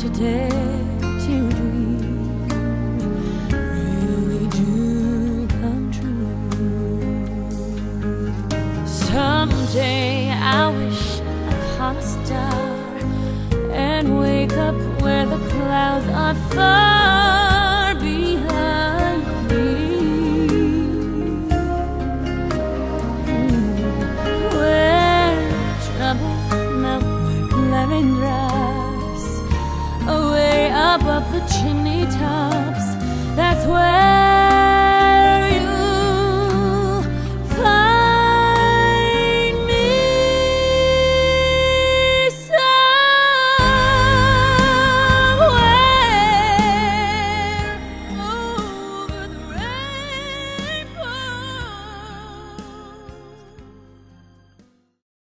to dare to dream really do come true. Someday I wish upon a star and wake up where the clouds are far behind me, where troubles melt like raindrops away above the chimney tops. That's where